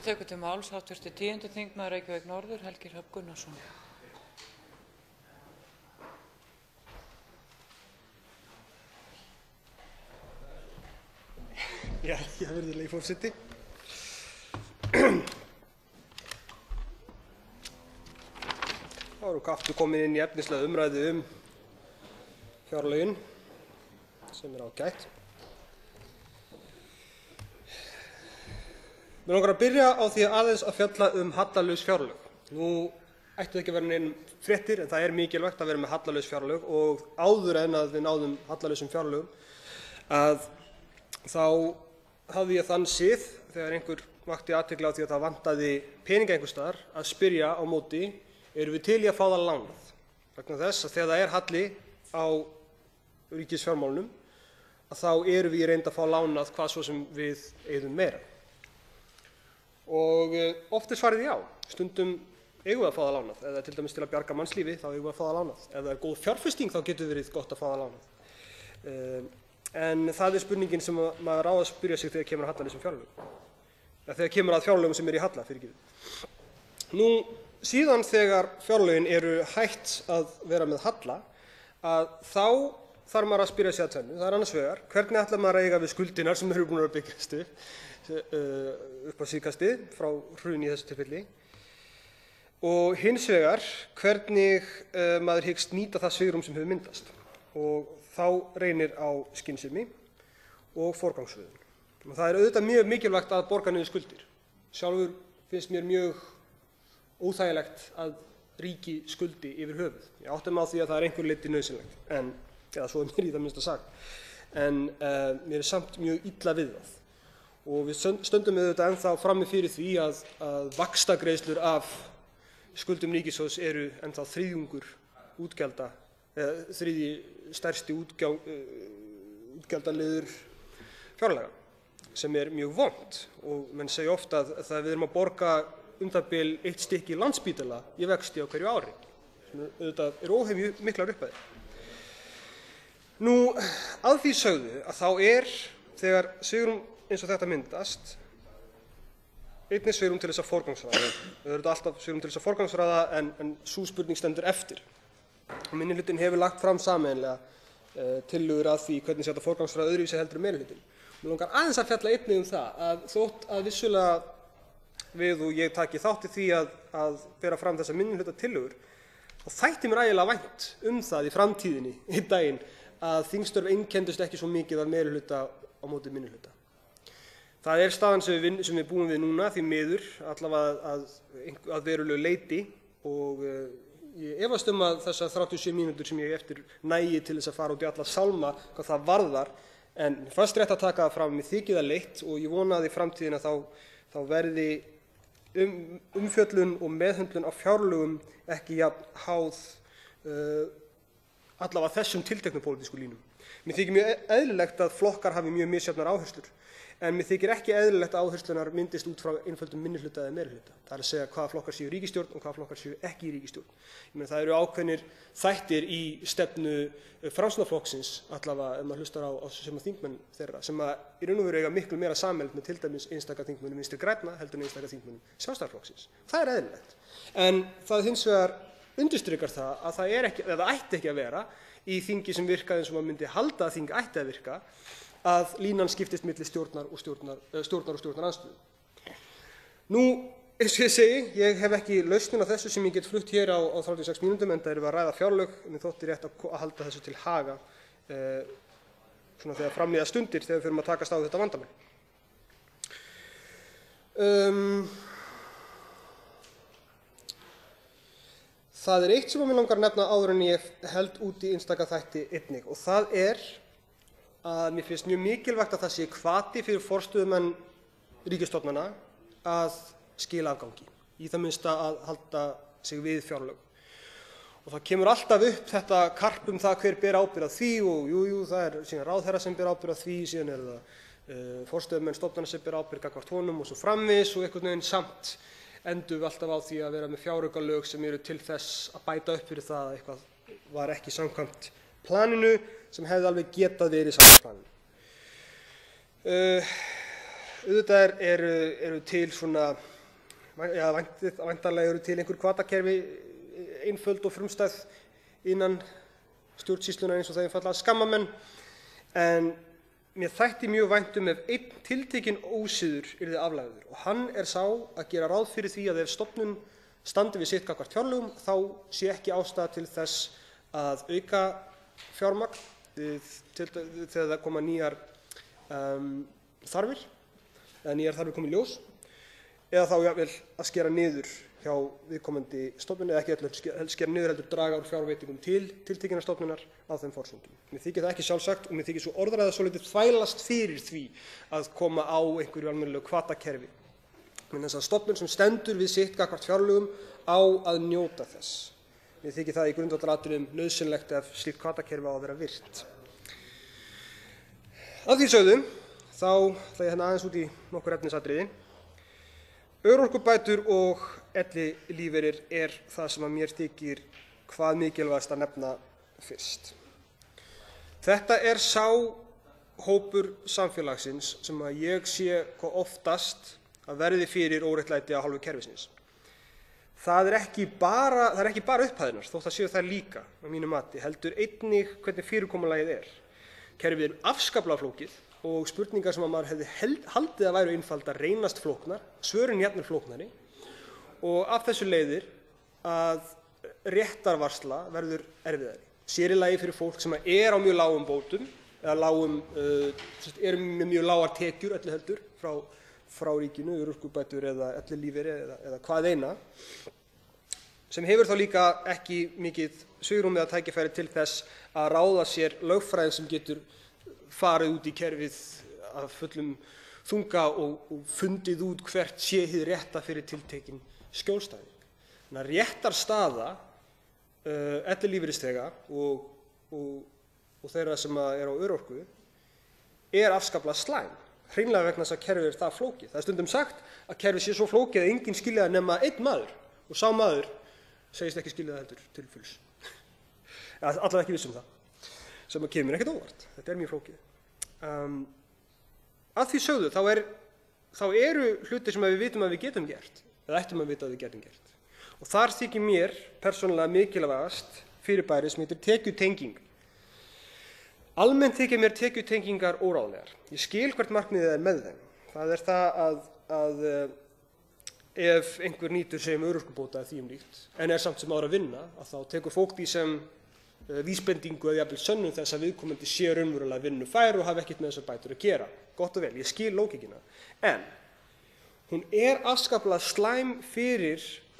tekur til máls hv. 10. þingmaður Reykjavík norður, Helgi Hrafn Gunnarsson. Virðulegi forseti. Þá erum við aftur komin inn í efnislega umræðu fjárlögin, sem ágætt. Mig langar að byrja á því aðeins að fjalla hallalaus fjárlög. Nú ættu ekki að vera nein fréttir, en það mikilvægt að vera með hallalaus fjárlög og áður en að við náðum hallalausum fjárlögum, að þá hafði ég þann sið, þegar einhver vakti athygli á því að það vantaði peninga einhvers staðar, að spyrja á móti, erum við til í að fá það lánað? Vegna þess að þegar það halli á ríkisfjármálunum, að þá erum við í reynd að fá lánað hvað svo sem við eyðum meira. Og oft svarið já, stundum eigum við að fá það lánað, eða til dæmis til að bjarga mannslífi, þá eigum við að fá það lánað. Ef það er góð fjárfesting, þá getur verið gott að fá það lánað. En það spurningin sem maður á að spyrja sig þegar kemur að hallalausum fjárlögum. Þegar kemur að fjárlögum sem í halla, fyrirgefðu. Nú, síðan þegar fjárlögin eru hætt að vera með halla, að þá þarf maður að spyrja sig að tvennu. Það annars vegar, hvernig ætlar maður að eiga við skuldinar sem eru búin að byggjast upp á síðkastið frá hruni í þessu tilfelli. Og hins vegar, hvernig maður hyggst nýta það svigrúm sem hefur myndast. Og þá reynir á skynsemi og forgangsröðun. Það er auðvitað mjög mikilvægt að borga niður skuldir. Sjálfur finnst mér mjög óþægilegt að ríki skuldi yfir höfuð. Ég átta mig á því að það er einhver leyti nauðsynlegt, eða svo mér í það minnsta sagt. En mér samt mjög illa við það. Og við stöndum auðvitað ennþá frammi fyrir því að vaxtagreiðslur af skuldum ríkissjóðs eru ennþá þriðjungur útgjalda, þriðji stærsti útgjaldaliður fjárlaga, sem mjög vont. Og menn segja ofta að við erum að borga það bil 1 stykki Landspítala í vexti á hverju ári, sem auðvitað óhemju miklar upphæðir. Nú, að því sögðu að þá þegar svigrúm eins og þetta myndast, einnig svigrúm til þess að forgangsraða. Auðvitað alltaf svigrúm til þess að forgangsraða, en sú spurning stendur eftir. Minnihlutinn hefur lagt fram sameiginlega tillögur að því hvernig sé hægt að forgangsraða öðruvísi heldur en meirihlutinn. Mig langar aðeins að fjalla einnig það að þótt að vissulega við og ég taki þátt í því að bera fram þessar minnihluttatillögur, þá þætti mér ægilega vænt það í framtíðinni einn daginn að þingstörf einkenndust ekki svo mikið af meirihluta á móti minnihluta. Það staðan sem við búum við núna, því miður, allavega að verulegu leyti, og ég efast að þessar 37 mínútur sem ég eftir nægi til þess að fara út í alla sálma hvað það varðar, en fannst rétt að taka það fram, mér þykir það leitt og ég vona að í framtíðina þá verði umfjöllun og meðhöndlun á fjárlögum ekki jafn háð allavega þessum tilteknu pólitísku línum. Mér þykir mjög eðlilegt að flokkar hafi mjög misjafnar áherslur, en mér þykir ekki eðlilegt að áherslunar myndist út frá einföldum minnihluta eða meirihluta. Það er að segja hvaða flokkar séu ríkisstjórn og hvaða flokkar séu ekki í ríkisstjórn. Það eru ákveðnir þættir í stefnu Framsóknarflokksins, allavega ef maður hlustar á sem þingmenn þeirra, sem í raun og veru eiga miklu meira sameiginlegt með til dæmis einstaka þingmönnum Vinstri grænna heldur en einstaka þingmönnum Sjálfstæðisflokksins. Það eðlilegt. En það hins vegar undirstrikar það að það ætti ekki að vera í þingi sem virkaði eins og maður myndi halda að þing ætti að virka, að línan skiptist milli stjórnar og stjórnarandstöðu. Nú, eins og ég segi, ég hef ekki lausnin á þessu sem ég get flutt hér á 36 mínútum, enda erum við að ræða fjárlög, en þótti rétt að halda þessu til haga svona þegar fram líða stundir þegar við förum að takast á þetta vandamál. Það eitt sem mig langar að nefna áður en ég held út í einstaka þætti einnig, og það að mér finnst mjög mikilvægt að það sé hvati fyrir forstöðumenn ríkisstofnana að skila afgangi, í það minnsta að halda sig við fjárlög. Og það kemur alltaf upp þetta karp það hver ber ábyrgð á því, og það er síðan ráðherra sem ber ábyrgð á því, síðan það forstöðumenn stofnana sem ber ábyrgð gagnvart honum og svo framvegis, og einhvern veginn samt endum við alltaf á því að vera með fjáraukalög sem eru til þess að bæta upp fyrir það að eitthvað var ekki samkvæmt planinu sem hefði alveg getað verið samkvæmt planinu. Auðvitað eru til svona væntanlega eru til einhver hvatakerfi einföld og frumstæð innan stjórnsýslunnar eins og það einfaldlega skamma menn, en mér þætti mjög vænt ef einn tiltekinn ósiður yrði aflagður og hann sá að gera ráð fyrir því að ef stofnun standi við sitt gagnvart fjárlögum þá sé ekki ástæða til þess að auka fjármagn þegar það koma nýjar þarfir eða nýjar þarfir koma í ljós, eða þá jafnvel að skera niður hjá viðkomandi stofnun, eða ekki heldur skera niður heldur draga úr fjárveitingum til tiltekinnar stofnunar á þeim forsendum. Mér þykir það ekki sjálfsagt og mér þykir svo orðræða svolítið þvælast fyrir því að koma á einhverju almennilegu hvatakerfi. Þess að stofnun sem stendur við sitt gagnvart fjárlögum á að njóta þess. Mér þykir það í grundvallaratriðum nauðsynlegt ef slíkt hvatakerfi á að vera virt. Að því sögðu, þá ætla ég aðeins út í nokkur efnisatriði. Örorkubætur og ellilífeyrir það sem að mér þykir hvað mikilvægast að nefna fyrst. Þetta sá hópur samfélagsins sem að ég sé hvað oftast að verði fyrir óréttlæti af hálfu kerfisins. Það ekki bara upphæðirnar, þótt það séu það líka að mínu mati, heldur einnig hvernig fyrirkomulagið Kerfið afskaplega flókið og spurningar sem að maður hefði haldið að væru einfaldar reynast flóknar, svörin jafnvel flóknari, og af þessu leiðir að réttarvarsla verður erfiðari. Sér í lagi fyrir fólk sem á mjög lágum bótum eða með mjög lágar tekjur öllu heldur frá ríkinu, örorkubætur eða ellilífeyri eða hvað eina, sem hefur þá líka ekki mikið svigrúm eða tækifæri til þess að ráða sér lögfræðing sem getur farið út í kerfið af fullum þunga og fundið út hvert sé hið rétta fyrir tiltekinn skjólstæðing. Þannig að réttarstaða ellilífeyrisþega og þeirra sem á örorku afskaplega slæm, hreinlega vegna þess að kerfið það flókið. Það stundum sagt að kerfið sé svo flókið að enginn skilji það nema einn maður, og sá maður segist ekki skilja það heldur til fulls. Allavega ekki viss það, sem að kemur ekkert óvart. Þetta mjög flókið. Að því sögðu, þá eru hlutir sem við vitum að við getum gert, eða ættum að vita að við getum gert. Og þar þykir mér persónulega mikilvægast fyrirbæri sem heitir tekjutenging. Almennt þykir mér tekjutengingar óráðlegar. Ég skil hvert markmiðið með þeim. Það það að ef einhver nýtur sig örorkubóta eða því líkt, en samt sem áður að vinna, að þá tekur fólk því sem vísbendingu eða jafnvel sönnun þess að viðkomandi sé raunverulega vinnufær og hafi ekkert með þessar bætur að gera. Gott og vel, ég skil lógíkina. En hún afskaplega slæm fyrir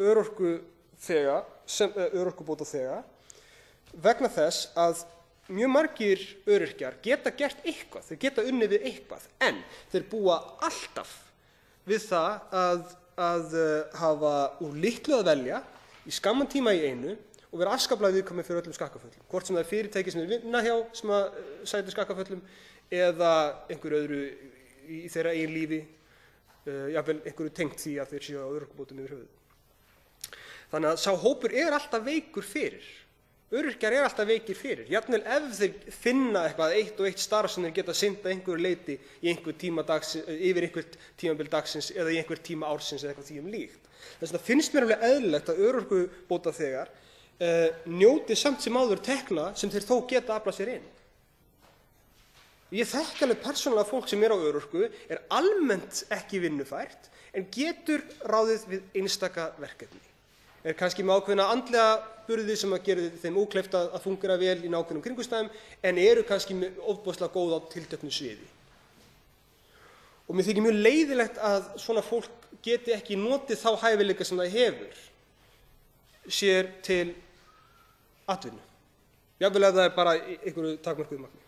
örorkubótaþega vegna þess að mjög margir öryrkjar geta gert eitthvað, þeir geta unnið við eitthvað, en þeir búa alltaf við það að hafa úr litlu að velja í skamman tíma í einu og vera afskaplega viðkvæmir fyrir öllum skakkaföllum, hvort sem það fyrirtæki sem þeir vinna hjá sem að sætir skakkaföllum eða einhverju öðru í þeirra eigin lífi, jafnvel einhverju tengt því að þeir séu á örorkubótum yfir höfuð. Þannig að sá hópur alltaf veikur fyrir. Öryrkjar alltaf veikir fyrir, jafnvel ef þeir finna eitthvað eitt og eitt starf sem þeir geta sinnt að einhverju leyti í yfir einhvert tímabil dagsins eða í einhver tíma ársins eða eitthvað því líkt. Þess vegna finnst mér alveg eðlilegt að örorkubótaþegar njóti samt sem áður tekna sem þeir þó geta aflað sér inn. Ég þekki alveg persónulega fólk sem á örorku, almennt ekki vinnufært, en getur ráðið við einstaka verkefni. Kannski með ákveðna andlega burði sem að gera þeim ókleift að fungera vel í nákvæmum kringumstæðum, en eru kannski ofboðslega góð á tilteknu sviði. Og mér þykir mjög leiðilegt að svona fólk geti ekki notið þá hæfileika sem það hefur sér til atvinnu. Jafnvel ef það bara einhverju takmörkuðu magni.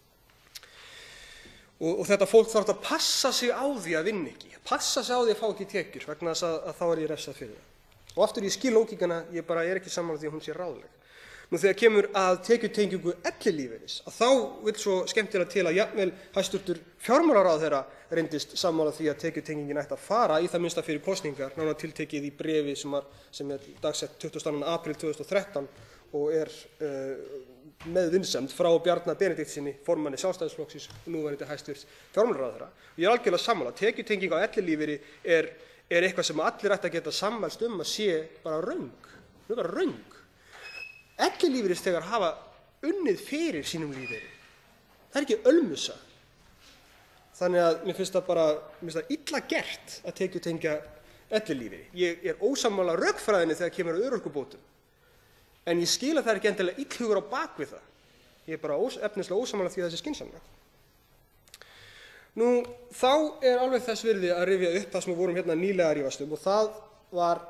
Og þetta fólk þarf að passa sig á því að vinna ekki, passa sig á því að fá ekki tekjur, vegna þess að þá ég refsað fyrir það. Og aftur ég skil lógíkina, ég bara ekki sammála því að hún sé ráðleg. Nú þegar kemur að tekjutengingu ellilífeyris, að þá vill svo skemmtilega til að jafnvel hæstvirtur fjármálaráðherra reyndist sammála því að tekjutengingin ætti að fara í það minnsta fyrir kosningar, nánar tiltekið í bréfi sem dagsett 22. apríl 2013 og með vinsemd frá Bjarna Benediktssyni, formanni Sjálfstæðisflokksins og núverandi hæstvirts fjármálaráðherra. Ég algjörlega sammála, tekjutenging á ellilífeyri eitthvað sem allir ætti að geta sammælst að sé bara röng. Hún bara röng. Ellilífeyrisþegar hafa unnið fyrir sínum lífeyri. Það ekki ölmusa. Þannig að mér finnst það illa gert að tekjutengja ellilífeyri. Ég er ósammála rökfræðinni þegar kemur að örorkubótum. En ég skil að það ekki endilega illhugur á bak við það. Ég er bara efnislega ósammála því að það sé skynsamlegt. Þá er alveg þess virði að rifja upp það sem við vorum hérna nýlega að rífast og það var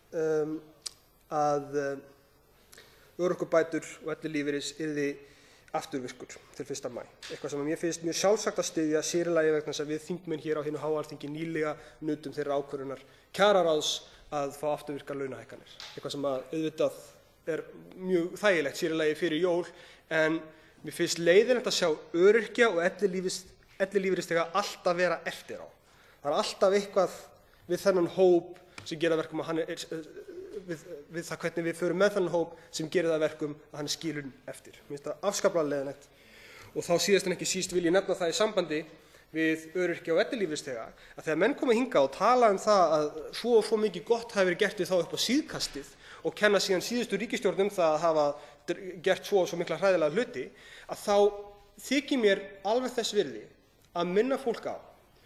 að örorkubætur og ellilífeyris yrði afturvirkur til 1. maí. Eitthvað sem mér finnst mjög sjálfsagt að styðja, sér í lagi vegna þess að við þingmenn hér á hinu háa Alþingi nýlega nutum þeirra ákvörðunar kjararáðs að fá afturvirkar launahækkanir. Eitthvað sem auðvitað er mjög þægilegt, sér í lagi fyrir jól, en mér finnst leiðinlegt að sjá öryrkja og ellilífeyrisþega alltaf vera eftir á. Það er alltaf eitthvað við þennan hóp sem gera verkum að hann við það hvernig við förum með þennan hóp sem gerir það verkum að hann er skilinn eftir. Mér finnst það afskaplega leiðinlegt. Og þá síðast en ekki síst vil ég nefna það í sambandi við öryrkja og ellilífeyrisþega að þegar menn koma hingað og tala það að svo og svo mikið gott hafi verið gert við þá upp á síðkastið og kenna síðan síðustu ríkisstjórn það að hafa gert svo og svo mikla hræðilega hluti, að þá þykir mér alveg þess virði að minna fólk á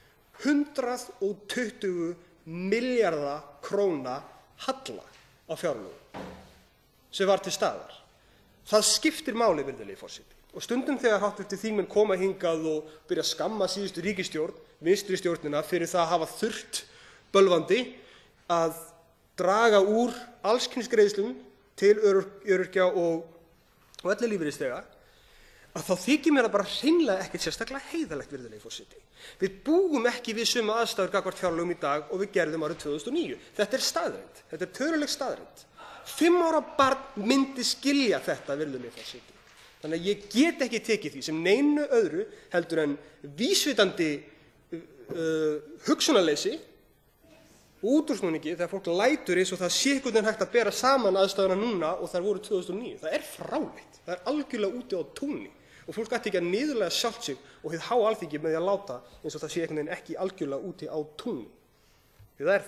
120 milljarða króna halla á fjárlögum sem var til staðar. Það skiptir máli, virðulegi forseti. Og stundum þegar hv. þingmenn koma hingað og byrja að skamma síðustu ríkisstjórn, vinstri stjórnina, fyrir það að hafa þurft bölvandi að draga úr alls kyns greiðslum til öryrkja og ellilífeyrisþega, að þá þykir mér það bara hreinlega ekkert sérstaklega heiðarlegt, virðulegi forseti. Við búum ekki við sömu aðstæður gagnvart fjárlögum í dag og við gerðum árið 2009. Þetta er staðreynd. Þetta er töluleg staðreynd. 5 ára barn myndi skilja þetta, virðulegi forseti. Þannig að ég get ekki tekið því sem neinu öðru heldur en vísvitandi hugsunarleysi og útúrsnúningi þegar fólk lætur eins og það sé einhvern veginn hægt að bera saman aðstæðuna núna og þær voru 2009. Það er fráleitt. Það er algjörlega úti á túni. Og fólk ætti ekki að niðurlægja sjálft sig og hið háa Alþingi með því að láta eins og það sé einhvern veginn ekki algjörlega úti á túni. Því það er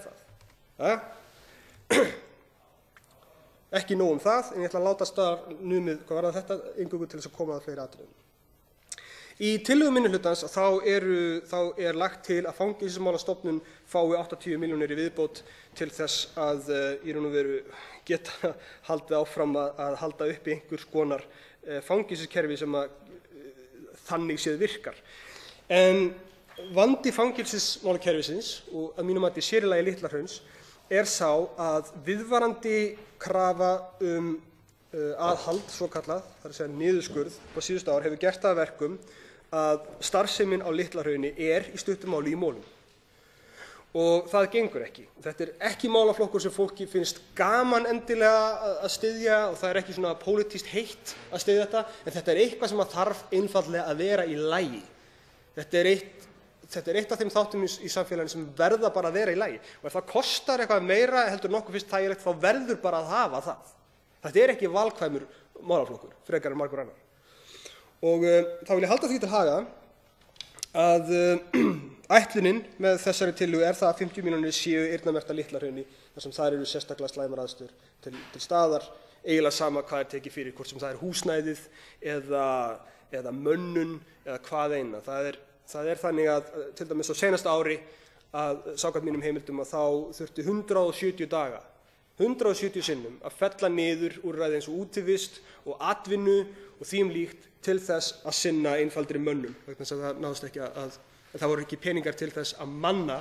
það. Ekki nóg það, en ég ætla að láta staðar numið hvað varðar þetta eingöngu til þess að koma að fleiri atriðum. Í tillögu minnihlutans þá er lagt til að Fangelsismálastofnun fái 80 milljónir í viðbót til þess að í raun og veru geta haldið áfram að halda uppi einhvers konar fangelsiskerfi sem þannig séð virkar. En vandi fangelsismálakerfisins og að mínum mati sér í lagi Litla-Hrauns er sá að viðvarandi krafa aðhald, svokallað, það er að segja niðurskurð á síðustu ár, hefur gert það að verkum að starfsemin á Litla-Hrauni er í stuttu máli í molum. Og það gengur ekki. Þetta er ekki málaflokkur sem fólki finnst gaman endilega að styðja og það er ekki svona pólitískt heitt að styðja þetta, en þetta er eitthvað sem þarf einfaldlega að vera í lagi. Þetta er eitt af þeim þáttum í samfélaginu sem verða bara að vera í lagi. Og ef það kostar eitthvað meira heldur nokkuð fyrst þægilegt, þá verður bara að hafa það. Þetta er ekki valkvæmur málaflokkur, frekar en margur annar. Og þá vil ég halda því til haga að ætlunin með þessari tillögu er það að 50 milljónir séu eyrnamerktar Litla-Hrauni þar sem þær eru sérstaklega slæmar aðstæður til staðar, eiginlega sama hvað er tekið fyrir, hvort sem það er húsnæðið eða mönnun eða hvað eina. Það er þannig að til dæmis á seinasta ári að samkvæmt mínum heimildum að þá þurfti 170 daga 170 sinnum að fella niður úrræði eins og útivist og atvinnu og því líkt til þess að sinna einfaldri mönnum vegna þess að það náðist ekki að það voru ekki peningar til þess að manna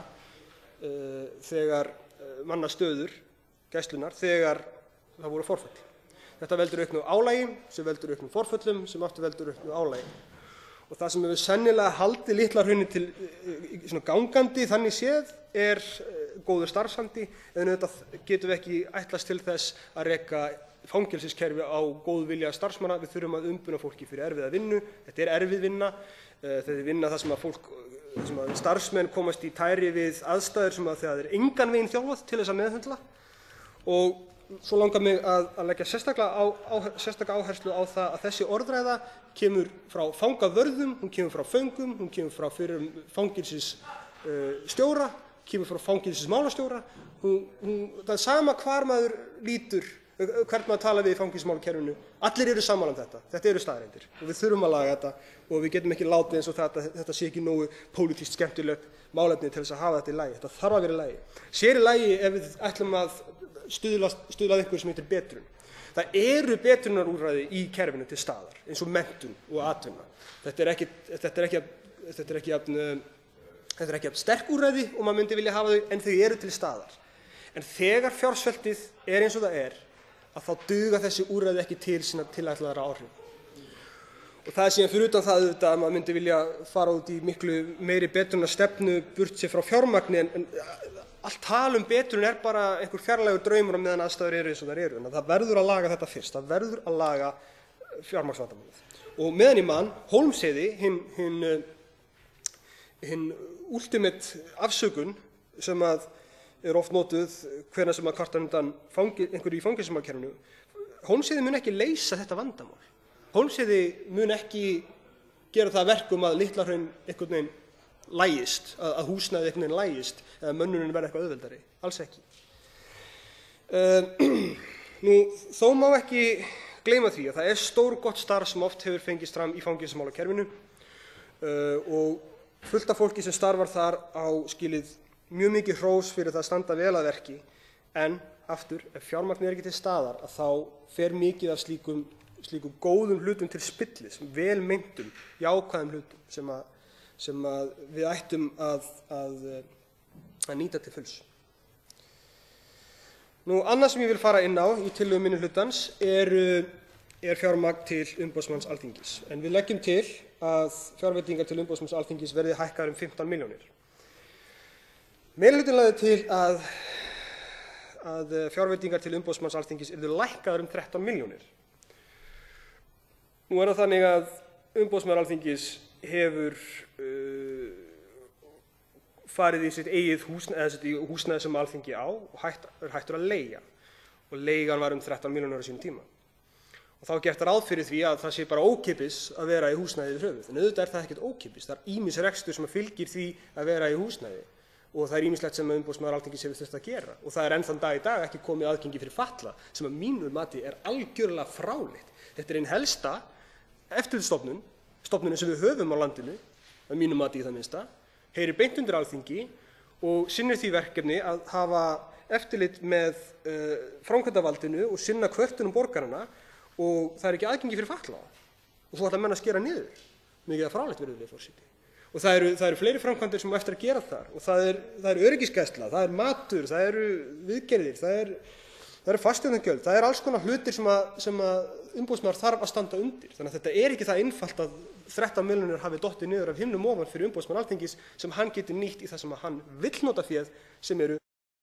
manna stöður gæslunnar þegar það voru forföll. Þetta veldur auknu álagi sem veldur auknum forföllum sem aftur veldur auknu álagi. Og það sem hefur sennilega haldið Litla-Hrauni til svona gangandi þannig séð er góður starfsandi, en auðvitað getum við ekki ætlast til þess að reka fangelsiskerfi á góð vilja starfsmanna. Við þurfum að umbuna fólki fyrir erfiða vinnu. Þetta er erfið vinna. Þetta er vinna þar sem að starfsmenn komast í tæri við aðstæður sem að það er engan veginn þjálfað til þess að meðhöndla. Og svo langar mig að leggja sérstaka áherslu á það að þessi orðræða kemur frá fangavörðum, hún kemur frá föngum, hún kemur frá fyrrum fangelsisstjóra, kemur frá fangelsismálastjóra, það er sama hvar maður lítur, hvert maður talar við í fangelsismálakerfinu, allir eru sammála þetta eru staðreyndir og við þurfum að laga þetta og við getum ekki látið eins og þetta sé ekki nógu pólitískt skemmtilegt málefni til þess að hafa þetta í lagi, þetta þarf að vera í lagi. Sér í lagi ef við ætlum að stuðla að einhverju sem heitir betrun. Það eru betrunarúrræði í kerfinu til staðar, eins og menntun og atvinna. Þetta er ekki sterk úrræði og maður myndi vilja hafa þau, en þau eru til staðar. En þegar fjársveltið er eins og það er, að þá duga þessi úrræði ekki til sína tilætlaðra áhrif. Og það er síðan fyrir utan það auðvitað að maður myndi vilja fara út í miklu meiri betrunarstefnu burt sér frá fjármagni, en allt tal betrun er bara einhver fjarlægur draumur á meðan aðstæður eru eins og þær eru. En það verður að laga þetta fyrst, það verður að laga fjármagnsvandamálið. Og meðan í mann, Hólmsheiði, hinn ultimate afsökun sem að er oft notuð hvenær sem að kvarta undan einhverju í fangelsismálakerfinu, Hólmsheiði mun ekki leysa þetta vandamál. Hólmsheiði mun ekki gera það að verkum að Litla-Hraun einhvern veginn lægist, að húsnæði einhvern veginn lægist eða mönnunin verði eitthvað auðveldari, alls ekki. Þó má ekki gleyma því að það er stórgott starf sem oft hefur fengist fram í fangelsismálakerfinu og fullt af fólki sem starfar þar á skilið mjög mikið hrós fyrir það að standa vel að verki, en aftur, ef fjármagnið er ekki til staðar, að þá fer mikið af slíkum góðum hlutum til spillis, vel meintum, jákvæðum hlutum sem að við ættum að nýta til fulls. Annað sem ég vil fara inn á í tillögu minnihlutans er fjármagn til umboðsmanns Alþingis. En við leggjum til að fjárveitingar til umboðsmanns Alþingis verði hækkaðar 15 milljónir. Meirihlutinn lagði til að fjárveitingar til umboðsmanns Alþingis yrðu lækkaðar 13 milljónir. Nú er það þannig að umboðsmaður Alþingis hefur farið í sitt eigið húsnæði sem Alþingi á og er hættur að leigja. Og leigan var 13 milljónir á sínum tíma. Og þá er gert ráð fyrir því að það sé bara ókeypis að vera í húsnæði yfir höfuð. En auðvitað er það ekkert ókeypis. Það er ýmis rekstur sem fylgir því að vera í húsnæði. Og það er ýmislegt sem umboðsmaður Alþingis hefur þurft að gera. Og það er enn þann dag í dag ekki komið aðgengi fyrir fatla, sem að mínu mati er algjörlega fráleitt. Þetta er ein helsta eftirlitsstofnunin sem við höfum á landinu, að mínu mati í það minnsta, heyrir beint undir Alþingi og sinnir því verkefni að hafa eftirlit með framkvæmdarvaldinu og sinna kvörtunum borgaranna, og það er ekki aðgengi fyrir fatlaða. Og svo ætla menn að skera niður. Mikið að fráleitt, virðulegi forseti. Og það eru fleiri framkvæmdir sem á eftir að gera þar, og það er öryggisgæsla, það er matur, það eru viðgerðir, það eru fasteignagjöld, það er alls konar hlutir sem að umboðsmaður þarf að standa undir. Þannig að þetta er ekki það einfalt að 13 milljónir hafi dottið niður af himnum ofan fyrir umboðsmann Alþingis sem hann getur nýtt í það sem hann vill nota féð, sem eru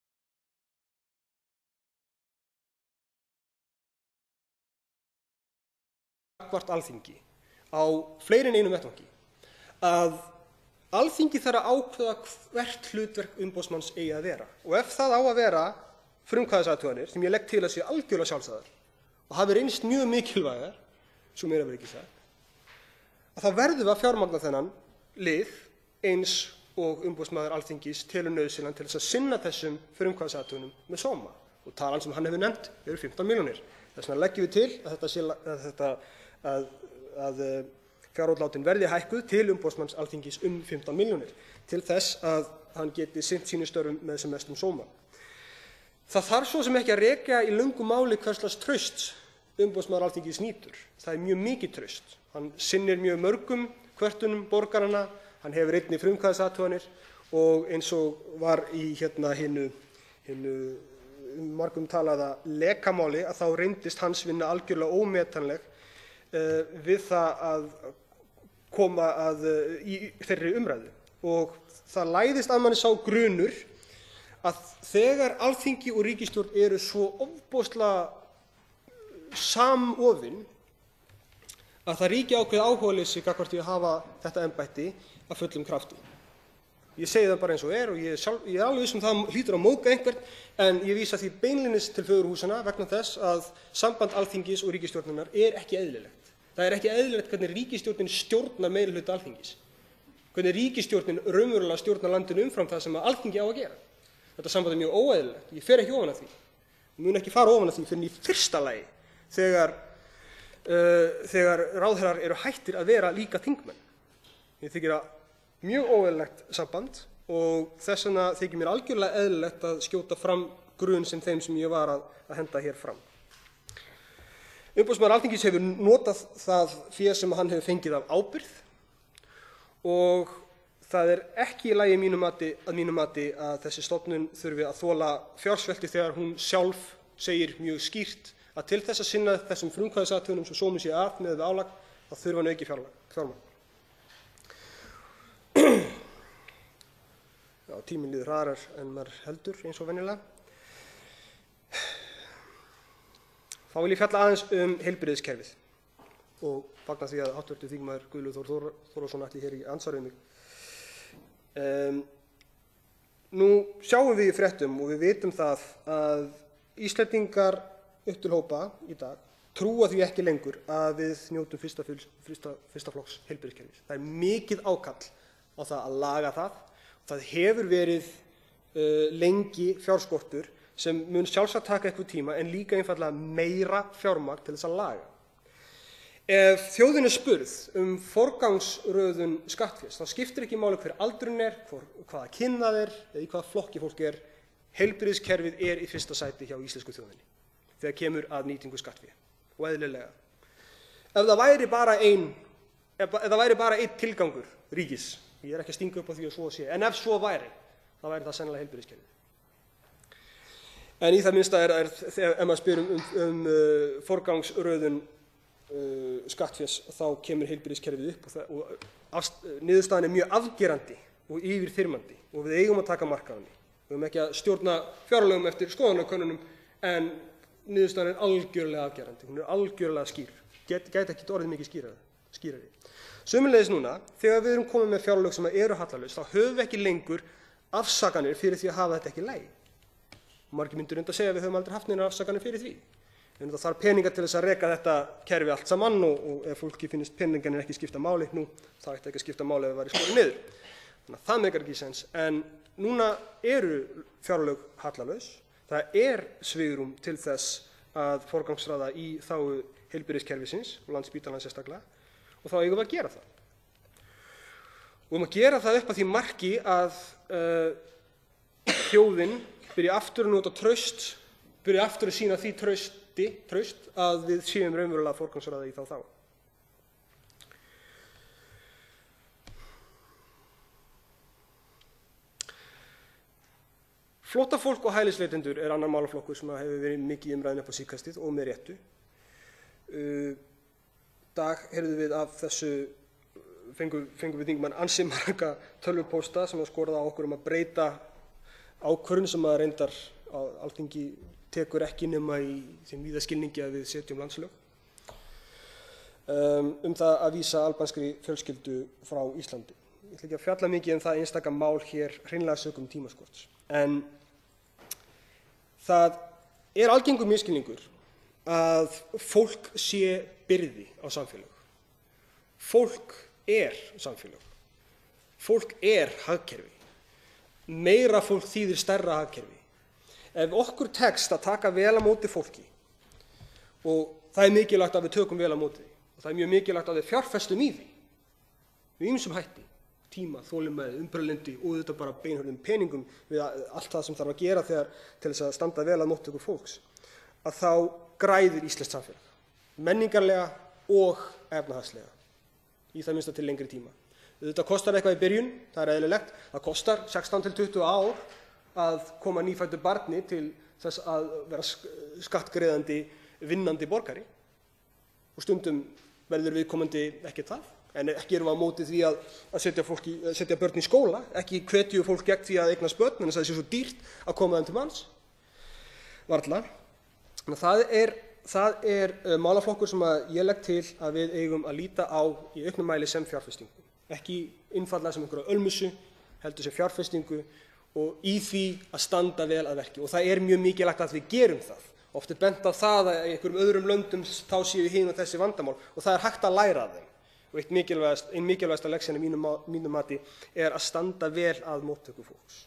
gagnvart Alþingi á fleiri en einum vettvangi. Að Alþingi þarf að ákveða hvert hlutverk umboðsmanns eigi að vera. Og ef það á að vera frumkvæðisathuganir, sem ég legg til að sé algjörlega sjálfsagðar og hafi reynst mjög mikilvægar, svo meira verður ekki sagt, að þá verðum við að fjármagna þennan lið eins og umboðsmaður Alþingis telur nauðsynlegt til þess að sinna þessum frumkvæðisathugunum með sóma. Og talan sem hann hefur nefnt eru 15 milljónir. Þess vegna leggjum við til að fjárútlátin verði hækkuð til umboðsmanns Alþingis 15 milljónir til þess að hann geti sinnt sínum störfum með sem mestum sóma. Það þarf svo sem ekki að rekja í löngu máli hvers slags trausts umboðsmaður Alþingis nýtur. Það er mjög mikið traust. Hann sinnir mjög mörgum kvörtunum borgaranna, hann hefur einnig frumkvæðisathuganir og eins og var í hinu margum talaða lekamáli að þá reyndist hans vinna algjörlega ómetanleg við það að koma í þeirri umræðu. Og það læðist að manni sá grunur að þegar Alþingi og ríkisstjórn eru svo ofboðslega samofin að það ríki ákveðið áhugaleysi gagnvart því að hafa þetta embætti af fullum krafti. Ég segi það bara eins og er og ég er alveg viss það hlýtur að móðga einhvern, en ég vísa því beinlínis til föðurhúsanna vegna þess að samband Alþingis og ríkisstjórnarinnar er ekki eðlilegt. Það er ekki eðlilegt hvernig ríkisstjórnin stjórnar meirihluta Alþingis. hvernig ríkisstjórnin raunverulega stjórnar landinu umfram það sem Alþingi á að gera. Þetta samband mjög óeðlilegt. Ég fer ekki ofan af því. Ég mun ekki fara ofan af því fyrr en í fyrsta lagi þegar ráðherrar eru hættir að vera líka þingmenn. Mér þykir það mjög óeðlilegt samband og þess vegna þykir mér algjörlega eðlilegt að skjóta fram grun sem þeim sem ég var að henda hér fram. Umboðsmaður Alþingis hefur notað það fé sem hann hefur fengið af ábyrgð og það ekki í lagi að mínu mati að þessi stofnun þurfi að þola fjársvelti þegar hún sjálf segir mjög skýrt að til þess að sinna þessum frumkvæðisathugunum sem sómi sé að með álag þá þurfa hann auki fjármagn. Já, tíminn líður hraðar en maður heldur eins og venjulega. Þá vil ég fjalla aðeins heilbrigðiskerfið og fagna því að hv. þingmaður Guðlaugur Þór Þórðarson ætli hér í andsvari við mig. Nú sjáum við í fréttum og við vitum það að Íslendingar upp til hópa í dag trúa því ekki lengur að við njótum fyrsta flokks heilbrigðiskerfis. Það mikið ákall á það að laga það. Það hefur verið lengi fjárskortur sem mun sjálfsagt taka eitthvað tíma en líka einfaldlega meira fjármagn til þess að laga. Ef þjóðin spurð forgangsröðun skattfés, þá skiptir ekki máli hver aldurinn hvaða kyn það eða í hvaða flokki fólk heilbrigðiskerfið í fyrsta sæti hjá íslensku þjóðinni þegar kemur að nýtingu skattfé og eðlilega. Ef það væri bara einn tilgangur ríkis, ég ekki að stinga upp á því að svo sé, en ef svo væri, þá væri það sennilega heilbrigðiskerfið. En í það minnsta ef maður spyr forgangsröðun skattfés, þá kemur heilbrigðiskerfið upp og niðurstaðan mjög afgerandi og yfirþyrmandi og við eigum að taka mark á henni. Við eigum ekki að stjórna fjárlögum eftir skoðanakönnunum en niðurstaðan algjörlega afgerandi, hún algjörlega skýr. Gæti ekki orðið mikið skýrari. Sömuleiðis núna, þegar við erum komin með fjárlög sem eru hallalaus, þá höfum við ekki lengur afsakanir fyrir því að hafa þetta ekki í lagi. Margir myndu reyndar að segja að við höfum aldrei haft neinar afsakanir fyrir því. En það þarf peninga til þess að reka þetta kerfi allt saman og ef fólki finnst peningarnir ekki skipta máli, þá ætti ekki að skipta máli ef það væri skorið niður. Þannig að það meikar ekki sens. En núna eru fjárlög hallalaus. Það svigrúm til þess að forgangsraða í þágu heilbrigðiskerfisins og Landspítalans sérstaklega og þá eigum við að gera það. Og að gera það upp að því marki að þjóðin byrja aftur að nota traust, byrja aftur að sýna því traust að við séum raunverulega forgangsraða í þá. Flóttafólk og hælisleitendur annar málaflokkur sem hefur verið mikið umræðin upp á síðkastið og með réttu. Dag heyrðum við af þessu, fengum við þingmann ansi marga tölvupósta sem skoraði á okkur að breyta ákvörðun sem að reyndar Alþingi tekur ekki nema í þeim víða skilningi að við setjum landslög. Það að vísa albanskri fjölskyldu frá Íslandi. Ég ætla ekki að fjalla mikið það einstaka mál hér hreinlega sökum tímaskorts. En það algengur misskilningur að fólk sé byrði á samfélag. Fólk samfélag. Fólk hagkerfi. Meira fólk þýðir stærra hagkerfi. Ef okkur tekst að taka vel á móti fólki og það mikilvægt að við tökum vel á móti því og það mjög mikilvægt að við fjárfestum í því við ýmsum hætti, tíma, þolinmæði, umburðarlyndi og auðvitað bara beinhörðum peningum við allt það sem þarf að gera til þess að standa vel að móttöku fólks, að þá græðir íslenskt samfélag, menningarlega og efnahagslega, í það minnsta til lengri tíma. Auðvitað kostar eitthvað í byrjun, það eðlilegt, það kostar 16 til 20 ár að koma nýfæddu barni til þess að vera skattgreiðandi, vinnandi borgari og stundum verður viðkomandi ekki það. En ekki erum við á móti því að setja börn í skóla, ekki hvetjum fólk gegn því að eignast börn, en það sé svo dýrt að koma þeim til manns. Varla. Það málaflokkur sem ég legg til að við eigum að líta á í auknum mæli sem fjárfestingu. Ekki einfaldlega sem einhverja ölmusu, heldur sem fjárfestingu og í því að standa vel að verki. Og það mjög mikilvægt að við gerum það. Oft bent á það að í einhverjum öðrum löndum þá séu hin og þessi vandamál og það hægt að læra af þeim. og ein mikilvægasta leksjan í mínu mati að standa vel að móttöku fólks.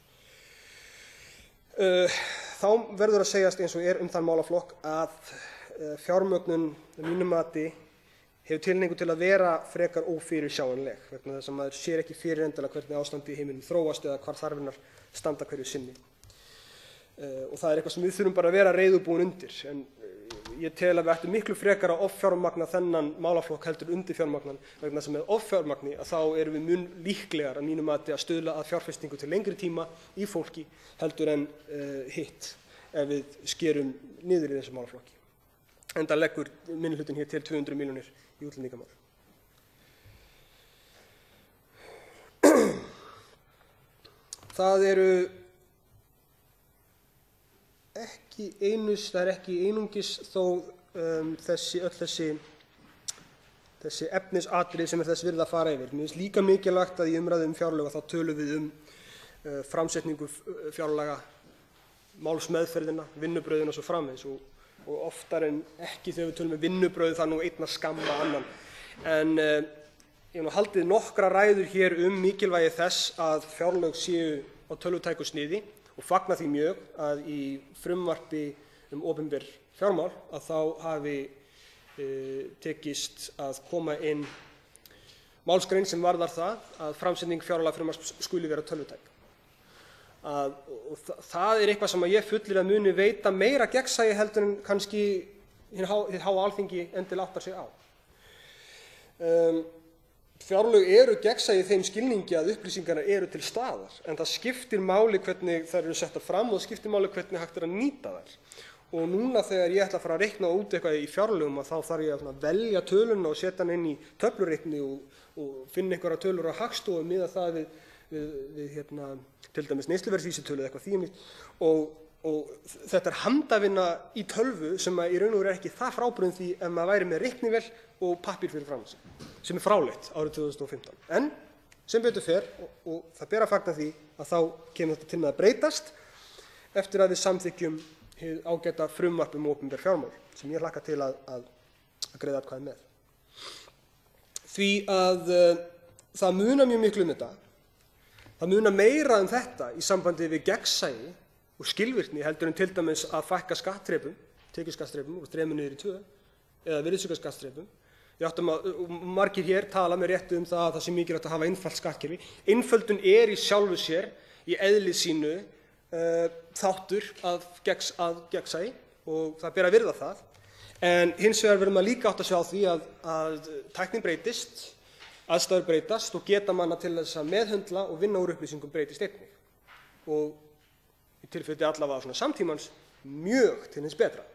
Þá verður að segjast eins og þann málaflokk að fjármögnun að mínu mati hefur tilhneigingu til að vera frekar ófyrirsjáanleg vegna þess að maður sér ekki fyrir endilega hvernig ástandið í heiminum þróast eða hvar þarfirnar standa hverju sinni. Og það eitthvað sem við þurfum bara að vera reiðubúin undir. En ég tel að við ættum miklu frekar að offjármagna þennan málaflokk heldur undirfjármagnan vegna þess að með offjármagni að þá erum við mun líklegar að mínu mati að stuðla að fjárfestingu til lengri tíma í fólki heldur en hitt ef við skerum niður í þessu málaflokki. Enda leggur minnihlutinn hér til 200 milljónir í útlendingamál. Það er ekki einungis þó þessi efnisatriði sem þess virði að fara yfir. Mér finnst líka mikilvægt að í umræðu fjárlög þá tölum við framsetningu fjárlaga, málsmeðferðina, vinnubrögðina og svo framvegis og oftar en ekki þegar við tölum vinnubrögð það nú einn að skamma annan. En ég hef haldið nokkra ræður hér mikilvægi þess að fjárlög séu á tölvutæku sniði og fagna því mjög að í frumvarpi opinber fjármál að þá hafi tekist að koma inn málsgrein sem varðar það að framsetning fjárlagafrumvarps skuli vera tölvutæk. Og það eitthvað sem ég fullir að muni veita meira gegnsæi heldur en kannski hið háa Alþingi endilega áttar sig á. Fjárlög eru gegnsæi í þeim skilningi að upplýsingarnar eru til staðar, en það skiptir máli hvernig þær eru settar fram og það skiptir máli hvernig hægt að nýta þær. Og núna þegar ég ætla að fara að reikna út eitthvað í fjárlögum þá þarf ég að velja töluna og setja hann inn í töflureikni og finna einhverja tölur á Hagstofu miða það við til dæmis neysluverðsvísitölu eða eitthvað því og þetta handavinna í tölvu sem í raun og veru ekki það frábrugðin því ef maður væri með reiknivél og pappír fyrir framan sig, sem fráleitt árið 2015. En sem betur fer, og það ber að fagna því að þá kemur þetta til með að breytast eftir að við samþykkjum hið ágæta frumvarp opinber fjármál sem ég hlakka til að greiða atkvæði með. Því að það munar mjög miklu þetta. Það munar meira þetta í sambandi við gegnsæi og skilvirkni heldur en til dæmis að fækka skattþrepum, tekjuskattsþrepum úr 3 niður í 2 eða virðisaukaskattsþrepum. Margir hér tala með réttu það að það sé mikilvægt að hafa einfalt skattkerfi. Einföldun í sjálfu sér í eðli sínu þáttur að gegnsæi og það ber að virða það. En hins vegar verður maður líka átt að sjá því að tæknin breytist, aðstæður breytast og geta manna til þess að meðhöndla og vinna úr upplýsingum breytist einnig. Og í tilfelli allavega svona samtímans mjög til hins betra.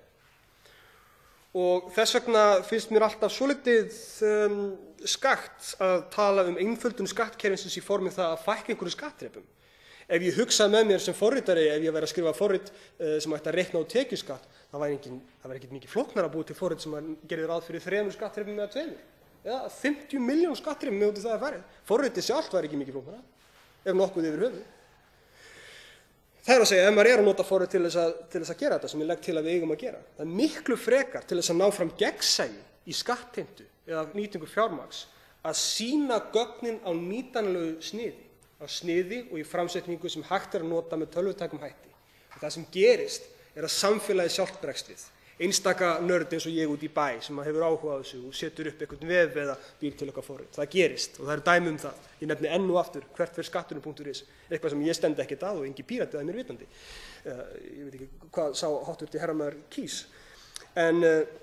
Og þess vegna finnst mér alltaf svolítið skakt að tala einföldun skattkerfisins í formi það að fækka einhverju skattþrepum. Ef ég hugsaði með mér sem forritari, ef ég væri að skrifa forrit sem ætti að reikna á tekjuskatt, það væri ekki mikið flóknara að búa til forrit sem gerði ráð fyrir 3 skattþrepum eða 2. Eða 50 milljón skattþrepum með út í það að farið. Forritið sjálft væri ekki mikið flóknara, ef nokkuð yfir höfuð. Það að segja, ef maður að nota forrit til þess að gera þetta sem ég legg til að við eigum að gera. Það miklu frekar til þess að ná fram gegnsæi í skattheimtu eða nýtingu fjármagns að sýna gögnin á nýtanlegu sniði og í framsetningu sem hægt að nota með tölvutækum hætti. Og það sem gerist að samfélagið sjálft bregst við. Einstaka nörd eins og ég út í bæ sem hefur áhuga á þessu og setur upp einhvern vef eða býr til eitthvað forrit. Það gerist og það eru dæmi það. Ég nefni enn og aftur hvert fer skatturinn.is, eitthvað sem ég stend ekkert að og engi pírati að mér vitandi. Ég veit ekki hvað sá háttvirti herramaður kýs. En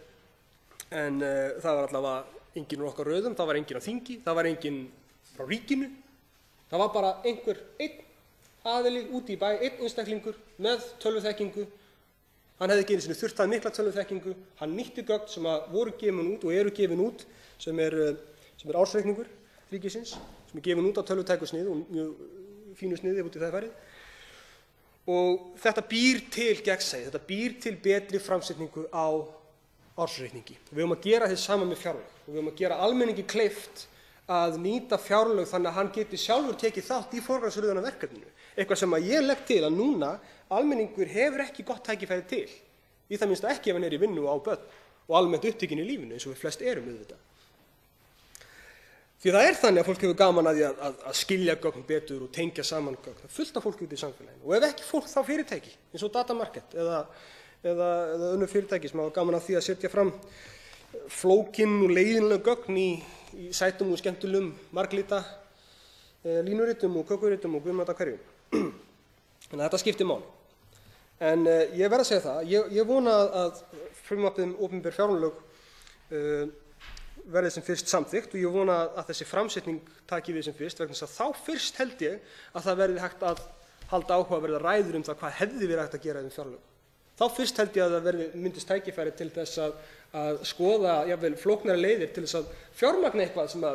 það var allavega enginn úr okkar röðum, það var enginn á þingi, það var enginn frá ríkinu. Það var bara einn aðili út í bæ, einn einstaklingur með tölvuþekkingu. Hann hefði ekki einu sinni þurft að mikla tölvuþekkingu, hann nýtti gögn sem voru gefin út og eru gefin út, sem er ársreikningur ríkisins, sem gefin út á tölvutæku sniði og mjög fínu sniði út í það farið. Og þetta býr til gegnsæi, þetta býr til betri framsetningu á ársreikningi. Við höfum að gera þess sama með fjárlög og við höfum að gera almenningi kleift að nýta fjárlög þannig að hann geti sjálfur tekið þátt í forgangsröðunarverkefninu. Eitthvað sem ég legg til að núna almenningur hefur ekki gott tækifæri til. Í það minnsta ekki ef hann í vinnu og á börn og almennt upptekinn í lífinu eins og við flest erum auðvitað. Því það er þannig að fólk hefur gaman að því að skilja gögn betur og tengja saman gögn. Það er fullt af fólki út í samfélaginu. Og ef ekki fólk, þá fyrirtæki, eins og Datamarket eða önnur fyrirtæki sem hafa gaman af því að setja fram flókin og leiðinlega gögn í sætum og skemmtilegum marglita línuritum og kökuritum og guðmata hverju. Þannig að þetta skiptir máli. En ég verð að segja það, ég vona að frumvarpið opinber fjárlög verði sem fyrst samþykkt og ég vona að þessi framsetning taki við sem fyrst vegna þess að þá fyrst held ég að það verði hægt að halda áhugaverðar ræður um það hvað hefði verið hægt að gera í fjárlögum. Þá fyrst held ég að það myndist tækifæri til þess að skoða jafnvel flóknari leiðir til þess að fjármagna eitthvað sem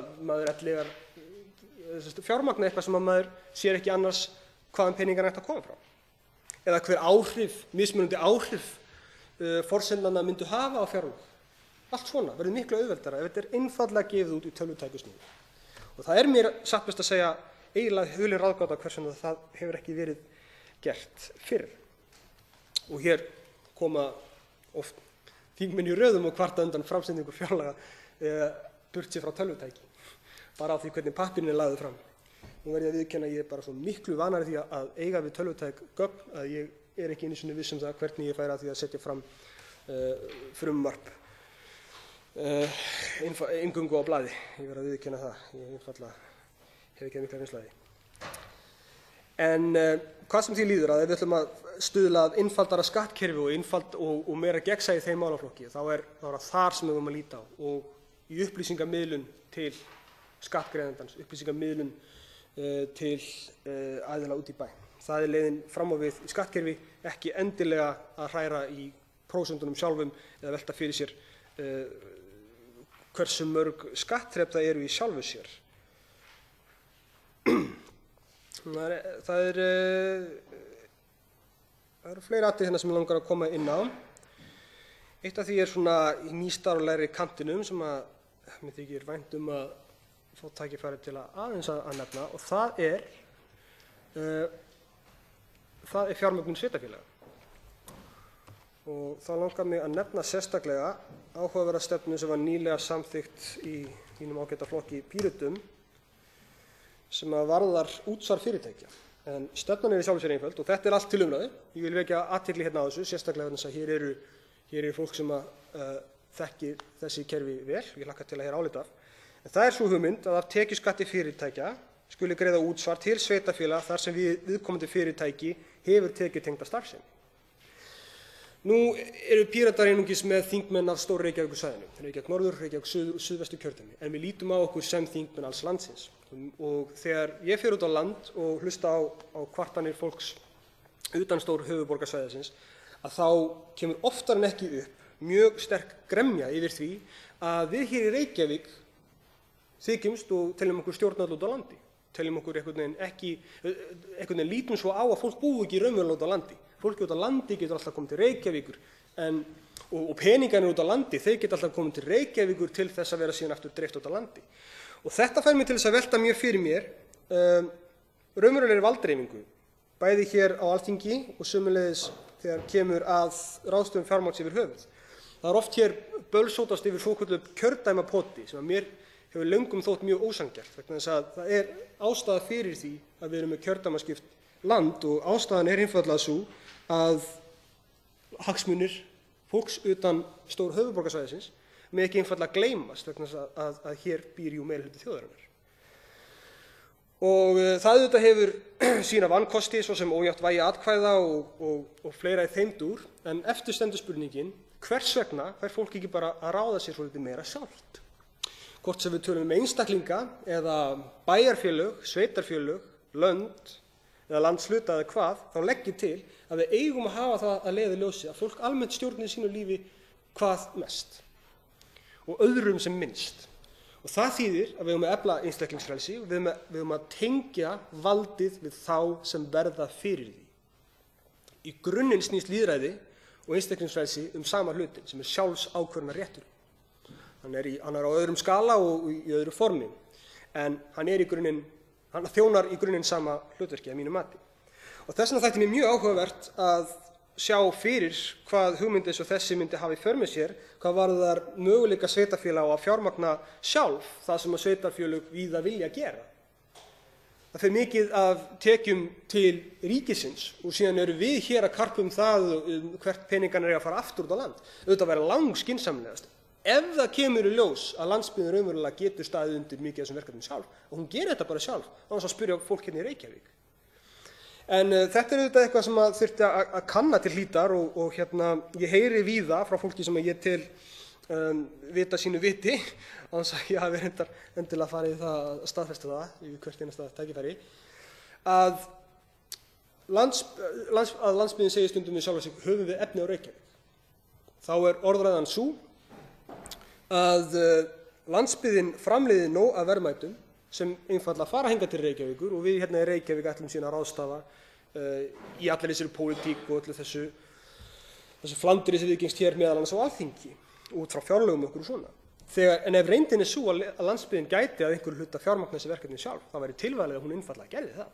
maður sér ekki annars hvaðan peningar ætti að koma frá. Eða hver áhrif, mismunandi áhrif forsendana myndu hafa á fjárlög. Allt svona verður miklu auðveldara ef þetta er einfaldlega gefið út í tölvutækjusnúði. Og það er mér satt best að segja eiginlega hulin ráðgáta hversu það hefur ekki verið gert fyrr. Og hér koma oft þingmenn í röðum og kvarta undan framsetningu fjárlaga burt sér frá tölvutæki. Bara á því hvernig pappírinn er lagður fram. Nú verð ég að viðurkenna að ég er bara svo miklu vanari því að eiga við tölvutæk gögn að ég er ekki einu sinni viss um það hvernig ég færi að því að setja fram frumvarp eingöngu á blaði. Ég verð að viðurkenna það. Ég einfaldlega hef ekki mikla reynslu af því. En hvað sem því líður að ef við ætlum að stuðla að einfaldara skattkerfi og meira gegnsæi í þeim málaflokki, þá er það þar sem við höfum að líta á og í upplýsingamiðlun til skattgreiðandans, upplýsingamiðlun til aðila út í bæ. Það er leiðin fram á við í skattkerfi, ekki endilega að hræra í prósentunum sjálfum eða velta fyrir sér hversu mörg skattþrep það eru í sjálfu sér. Það eru fleiri atriði hérna sem ég langar að koma inn á. Eitt af því er svona í nýstárlegri kantinum sem að mér þykir vænt að fá tækifæri til að aðeins að nefna og það er fjármögnun sveitarfélaga. Og þá langar mig að nefna sérstaklega áhugaverða stefnu sem var nýlega samþykkt í mínum ágæta flokki Pírötum sem að varðar útsvar fyrirtækja. En stefnan er í sjálfu sér einföld og þetta er allt til umræðu. Ég vil vekja athygli hérna á þessu, sérstaklega þess að hér eru fólk sem þekkir þessi kerfi vel, ég hlakka til að heyra álit af. En það er sú hugmynd að af tekjuskatti fyrirtækja skuli greiða útsvar til sveitarfélaga þar sem viðkomandi fyrirtæki hefur tekjutengda starfsemi. Nú eru Píratar einungis með þingmenn af stóru Reykjavíkursvæðinu, Reykjavík norður, Reykjavík suðvesturkjördæmi, en við lítum á okkur sem þingmenn alls landsins. Og þegar ég fer út á land og hlusta á kvartanir fólks utan stóru höfuðborgarsvæðisins, að þá kemur oftar en ekki upp mjög sterk gremja yfir því að við hér í Reykjavík þykjumst og teljum okkur stjórnvöld út á landi. Teljum okkur einhvern veginn lítum svo á að fólk búi ekki raunverulega út á landi. Fólki út á landi getur alltaf komið til Reykjavíkur og peningarnir út á landi, þeir geta alltaf komið til Reykjavíkur til þess að vera síðan aftur dreift út á landi. Og þetta fær mig til þess að velta mjög fyrir mér raunverulegri valddreifingu, bæði hér á Alþingi og sömuleiðis þegar kemur að ráðstöfun fjármagns yfir höfuð. Það er oft hér bölsótast yfir svokölluðu kjördæmapoti sem að mér hefur löngum þótt mjög ósanngjarnt vegna þess að það er ástæða fyrir því að við erum með kjördæmaskipt land og ástæðan er einfaldlega sú að hagsmunir fólks utan stóru höfuðborgarsvæðisins með ekki einfaldlega gleymast vegna þess að hér býr jú meirihluti þjóðarinnar. Og það auðvitað hefur sína vankosti svo sem ójafnt vægi atkvæða og fleira í þeim dúr, en eftir stendur spurningin hvers vegna fær fólk ekki bara að ráða sér svolítið meira sjálft. Hvort sem við tölum einstaklinga eða bæjarfélög, sveitarfélög, lönd eða landshluta eða hvað, þá legg ég til að við eigum að hafa það að leiðarljósi að fólk almennt stjórni sínu lífi hvað mest og öðrum sem minnst. Og það þýðir að við eigum að efla einstaklingsfrelsi og við eigum að tengja valdið við þá sem verða fyrir því. Í grunninn snýst lýðræði og einstaklingsfrelsi sama hlutin sem er sjálfsákvörðunarréttur. Hann er á öðrum skala og í öðru formi, en hann þjónar í grunninn sama hlutverki að mínu mati. Og þess vegna þætti mér mjög áhugavert að sjá fyrir hvað hugmynd eins og þessi myndi hafa í för með sér, hvað varðar möguleika sveitarfélaga á að fjármagna sjálf það sem að sveitarfélög víða vilja gera. Það fer mikið af tekjum til ríkisins og síðan eru við hér að karpa það hvert peningarnir að fara aftur út á land. Auðvitað væri langskynsamlegast ef það kemur í ljós að landsbyggðin raunverulega getur staðið undir mikið af þessum verkefnum sjálf og hún gerir þetta bara sjálf án þess að spyrja fólk hérna í Reykjavík. En þetta auðvitað eitthvað sem að þurfti að kanna til hlítar og ég heyri víða frá fólki sem ég til vita sínu viti, án þess að ég hafi reyndar endilega farið í það að staðfesta það í hvert einasta tækifæri, að landsbyggðin segir stundum við sjálfa sig, höfum við efni á Reykjavík. Þá orðræðan sú að landsbyggðin framleiði nóg af verðmætum sem einfaldlega fara hingað til Reykjavíkur og við hérna í Reykjavík ætlum síðan að ráðstafa í allir þessari pólitík og öllu þessu flandri sem við gengst hér meðal annars á Alþingi út frá fjárlögum okkur og svona. En ef reyndin sú að landsbyggðin gæti að einhverju hluta fjármagna þessi verkefni sjálf, það væri tilvalið að hún einfaldlega gerði það.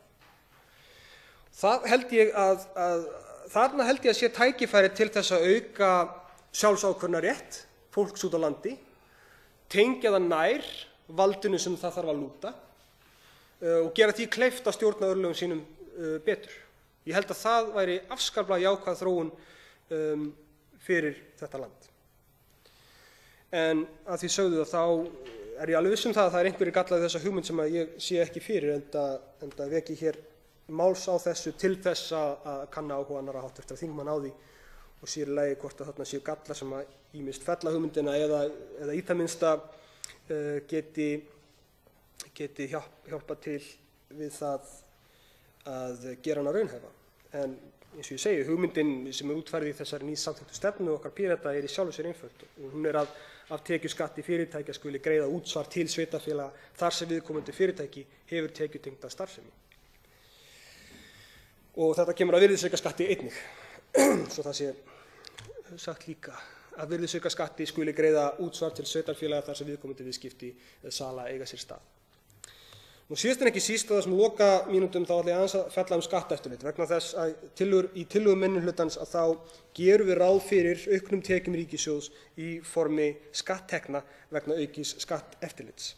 Þarna held ég að sé tækifæri til þess að auka sjálfsákvörðunarrétt fólks út á landi, tengja það nær valdinu sem það þarf að lúta og gera því kleift að stjórna örlögum sínum betur. Ég held að það væri afskaplega jákvæð þróun fyrir þetta land. En að því sögðu þá ég alveg viss það að það einhverjir gallar þessa hugmynd sem að ég sé ekki fyrir enda veki hér máls á þessu til þess að kanna áhuga annarra háttvirtra þingmanna á því og sér í lagi hvort að þarna séu gallar sem að ýmist fella hugmyndina eða í það minnsta geti hjálpa til við það að gera hana raunhæfa. En eins og ég segi, hugmyndin sem útfærð í þessari nýsamþykktu stefnu okkar Pírata í sjálfu sér einföld og hún af tekjuskatti fyrirtækja skuli greiða útsvar til sveitarfélaga þar sem viðkomandi fyrirtæki hefur tekjutengda starfsemi. Og þetta kemur að virðisaukaskatti einnig, svo það sé sagt líka að virðisaukaskatti skuli greiða útsvar til sveitarfélaga þar sem viðkomandi viðskipti eða sala eiga sér stað. Nú síðast en ekki síst á þessum loka mínútum þá ætla ég aðeins að fjalla skatteftirlit vegna þess að í tillögum minnihlutans að þá gerum við ráð fyrir auknum tekjum ríkissjóðs í formi skatttekna vegna aukins skatteftirlits.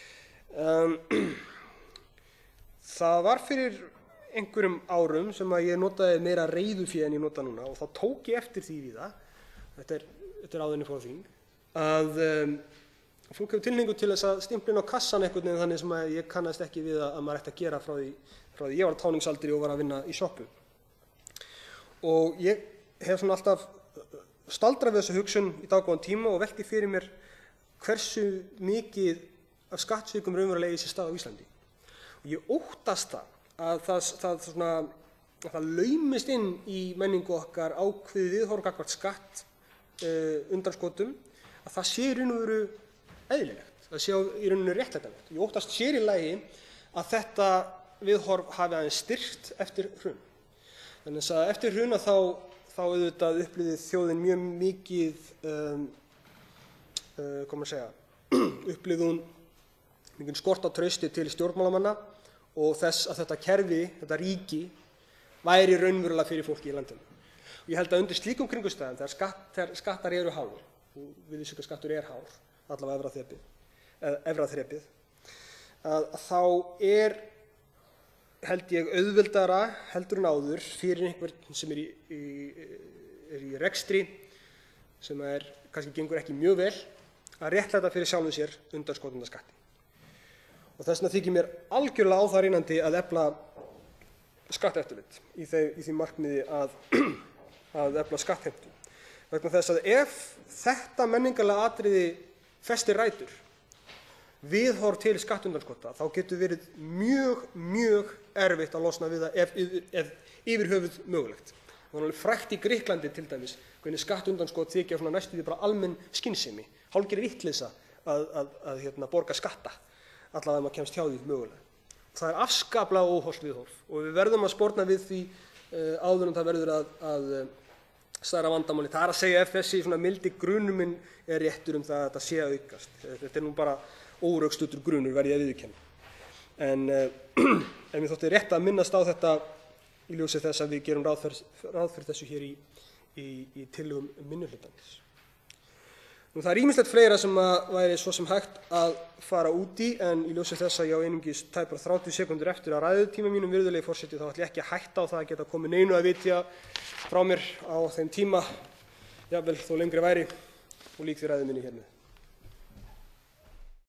Það var fyrir einhverjum árum sem að ég notaði meira reiðufé en ég nota núna og þá tók ég eftir því víða, þetta er áðurinn frá þing, að fólk hefur tilhneigingu til þess að stimpla inn á kassan einhvern veginn þannig sem að ég kannast ekki við að maður ætti að gera frá því ég var á táningsaldri og var að vinna í sjoppu. Og ég hef svona alltaf staldrað við þessu hugsun í dágóðan tíma og velti fyrir mér hversu mikið af skattsvikum raunverulega eigi sér stað á Íslandi. Og ég óttast að það laumist inn í menningu okkar ákveðið viðhorf gagnvart skattundanskotum að það sé í raun og veru eðlilegt, það sé í rauninu réttlætanlegt. Ég óttast sér í lagi að þetta viðhorf hafi aðeins styrkt eftir hrun. Þannig að eftir hruna þá auðvitað upplifði þjóðin mjög mikið, upplifði hún mikið skort á trausti til stjórnmálamanna og þess að þetta kerfi, þetta ríki, væri raunverulega fyrir fólki í landinu. Og ég held að undir slíkum kringumstæðum, þegar skattar eru háir, og virðisaukaskattur hár, allavega efra þrepið, að þá held ég auðveldara heldur en áður fyrir einhvern sem er í rekstri sem kannski gengur ekki mjög vel að réttlæta fyrir sjálfum sér undanskotunarskatti. Og þess vegna þykir mér algjörlega á það reynandi að efla skatteftirlit í því markmiði að efla skattheimtu. Vegna þess að ef þetta menningarlega atriði festir rætur viðhorf til skattundanskota þá getur verið mjög erfitt að losna við það ef yfir höfuð mögulegt. Það var alveg frægt í Grikklandi til dæmis hvernig skattundanskot þykja svona næstum því bara almenn skynsemi, hálfgerð vitleysa að borga skatta allavega ef maður kemst hjá því mögulega. Það er afskaplega óhollt viðhorf og við verðum að sporna við því áður en það verður að stærra vandamáli. Það er að segja ef þessi svona mildi grunur minn er réttur það að þetta sé að aukast. Þetta nú bara órökstuddur grunur verð ég að viðurkenna. En mér þótti rétt að minnast á þetta í ljósi þess að við gerum ráð fyrir þessu hér í tillögum minnihlutans. Það er ýmislegt fleira sem væri svo sem hægt að fara út í, en í ljósi þess að ég á einungis tæpar 30 sekúndur eftir að ræðutíma mínum, virðulegi forseti, þá ætla ég ekki að hætta á það að geta komið neinu að vitja frá mér á þeim tíma, jafnvel þó lengri væri, og lýk því ræðu minni hér með.